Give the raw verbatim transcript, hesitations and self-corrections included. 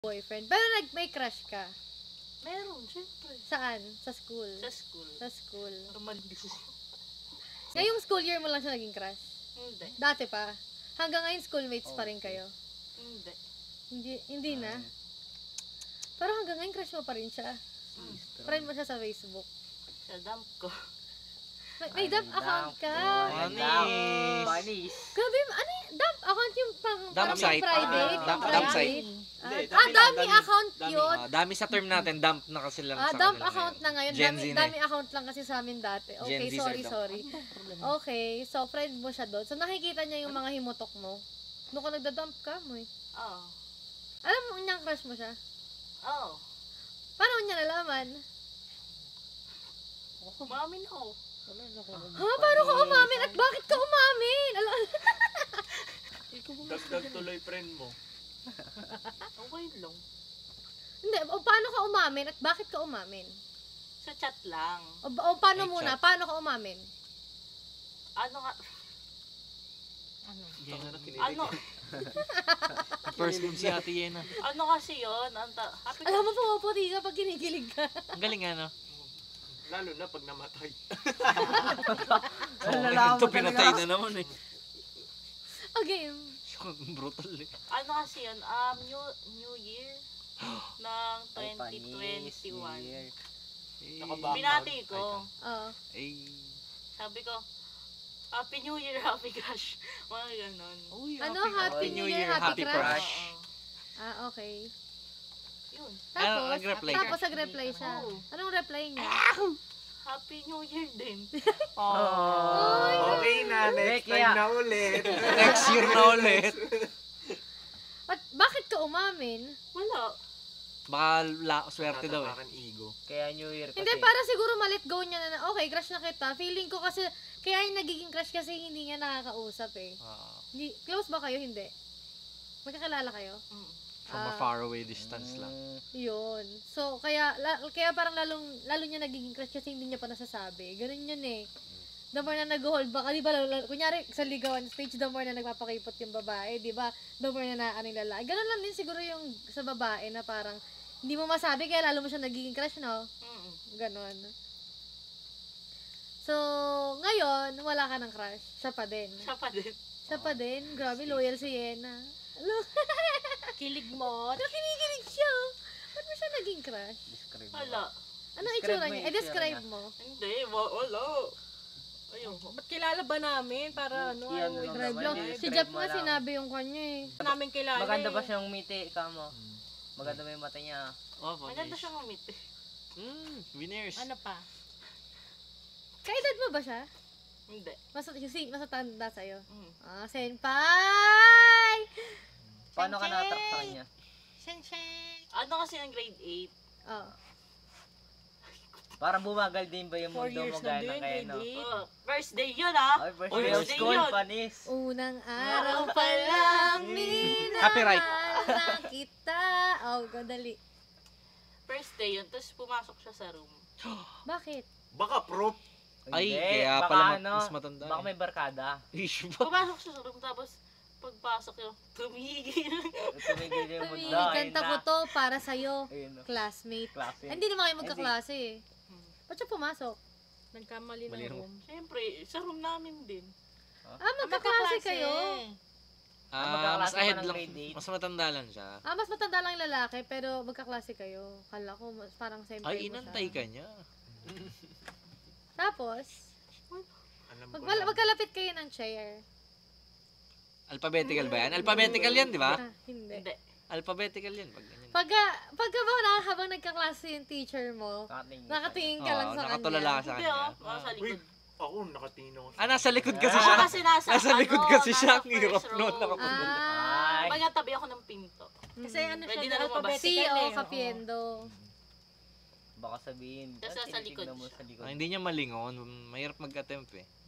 boyfriend. Pero nag may crush ka? Meron, syempre. Saan? Sa school? Sa school. Sa school. Normal ko. Ngayong school year mo lang siya naging crush? Hindi. Dati pa? Hanggang ngayon schoolmates pa rin kayo? Hindi. Hindi, hindi na? Pero hanggang ngayon crush mo pa rin siya? Hmm. Friend mo siya sa Facebook? Sa dump ko. May, may dump account ka? Panis. Panis. Grabe, ano yung dump account yung pang, Dump parang site. private? Ah, dump- private? dump site. Ah, Hindi, ah, dami dami, lang, dami. account Dami. yun. Ah, dami sa term natin, dump na kasi lang Ah, sa dump kanila account ngayon. na ngayon. Gen Dami, Z na dami eh. account lang kasi sa amin dati. Okay, Gen Z sorry, sir, sorry. Okay, so friend mo siya doon. So nakikita niya yung mga himutok mo. Doon ka nagda-dump ka mo eh. Oo. Alam mo niyang crush mo siya? Oo. Paano mo niya nalaman? Umamin ako. Ha? Paano ka umamin? At bakit ka umamin? Alam Dagdag tuloy friend mo. Okay lang. Hindi, o paano ka umamin at bakit ka umamin? Sa chat lang. O, o paano Ay, muna? chat. Paano ka umamin? Ano nga? Ano, Ano? First move si Ate Yena. Ano kasi yun? Ang ta- happy Alam mo, pumuputi ka pag kinikilig ka. Ang galing ano. Lalo na pag namatay. Ito pinatay na naman eh. Okay. Brutal eh. Ano kasi yun? Um, New, New Year ng twenty twenty-one. Nakabang- Binati ko. Oo. Ay. Sabi ko, Happy New Year, Happy Crush. Mga ganon. Ano? Happy New Year, Happy Crush? Oo. Ah, okay. Yun. Tapos, Ano, nag-reply ka? tapos nag-reply siya. Oo. Anong reply niya? Happy New Year din. Okay na, next Kaya- time na ulit. Next year na ulit. At bakit ka umamin? Wala. Baka la, swerte daw eh. Natatakan ego. Kaya New Year kasi. Hindi, para siguro malit go niya na, okay, crush na kita. Feeling ko kasi, kaya yung nagiging crush kasi hindi niya nakakausap eh. Ah, Hindi, close ba kayo? Hindi. Magkakilala kayo? Mm. from a Ah. far away distance lang. Mm, Yun. So, kaya, la, kaya parang lalong, lalo niya nagiging crush kasi hindi niya pa nasasabi. Ganun yun eh. The more na nag-hold back, di ba, lalo- kunyari sa ligawan stage, the more na nagpapakipot yung babae, di ba, the more na naano yung lalaki. Ganun lang din siguro yung sa babae na parang, hindi mo masabi, kaya lalo mo siya nagiging crush, no? Mm. Ganon. So, ngayon, wala ka ng crush. Siya pa din. Siya pa din. Siya pa din. Grabe, loyal si Yena. Lo- Kilig mo. Nakinikilig siya. Ba't mo siya naging crush? describe mo. Wala. Anong Describe itsura mo niya? yung I-describe itsura mo. Hindi, wa- wala. Ayun. Ba't kilala ba namin? Para ano, Yan ano, lang Drive naman, lang. eh. Si Drive Jeff mo nga lang. sinabi yung kanya eh. namin kilala Maganda eh. ba siyang ngiti, ikaw mo? Maganda ba yung mata niya? Oh, Maganda siyang umiti. Mm, winners. Ano pa? Kaedad mo ba siya? Hindi. Mas, si, mas matanda sa'yo. Mm. Ah, senpai! Paano ka na-attract sa kanya? Ano kasi ang grade eight? Oh. Parang bumagal din ba yung Four mundo years mo na gaya din, ng kaya, no? grade eight. Oh, first day yun ah. Ay, first Uy, day of first day school, yun. panis. Unang araw pa lang minahal Copyright. na kita. Oh, gadali. First day yun, tapos pumasok siya sa room. Bakit? Baka proof. Ay, Hindi, kaya baka pala ma- ano, mas matanda Baka eh. may barkada. Issue ba? Pumasok siya sa room, tapos pagpasok yun, tumigil. Tumigil yung mundo. Tumingin, kanta ko to para sa'yo, Ayun, no. classmate. Klase. Hindi naman kayo magkaklase eh. Hmm. Ba't siya pumasok? Nagkamali Mali ng mo. room. Siyempre, sa room namin din. Ah, magkaklase kayo? Ah, magkaklase mas pa ahead ng lang. grade eight. Mas matanda lang siya. Ah, mas matanda lang yung lalaki, pero magkaklase kayo. Kala ko, mas parang same Ay, mo inantay siya. ka niya. Tapos, Alam ko mag lang. magkalapit kayo ng chair. Alphabetical ba yan? Alphabetical yan, di ba? Ah, hindi. Hindi. Alphabetical yan. Pag ganyan. Pagka, pagka ba na, habang nagkaklase yung teacher mo, Nakatingin. nakatingin ka lang Oo, sa nakatulala ka kanya. sa Hindi kanya. oh, nasa Uy, likod. ako nakatingin ako. Ah, nasa likod kasi Ah. siya. Kasi nasa, Nasa likod ano, kasi siya. nasa Ang hirap first nun. row. Nakapagod. Ah, Ay. Pag natabi ako ng pinto. Kasi ano Pwede siya, na lumabas. alphabetical C O eh. oo. Kapiendo. Baka sabihin. Kasi "Ah, sa likod tinitignan mo siya." sa likod. Ah, hindi niya malingon. Mahirap mag-attempt eh.